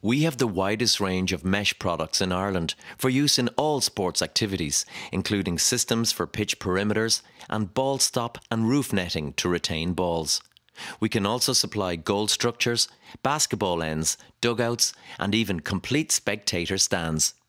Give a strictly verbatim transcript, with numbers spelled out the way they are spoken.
We have the widest range of mesh products in Ireland for use in all sports activities, including systems for pitch perimeters and ball stop and roof netting to retain balls. We can also supply goal structures, basketball ends, dugouts and even complete spectator stands.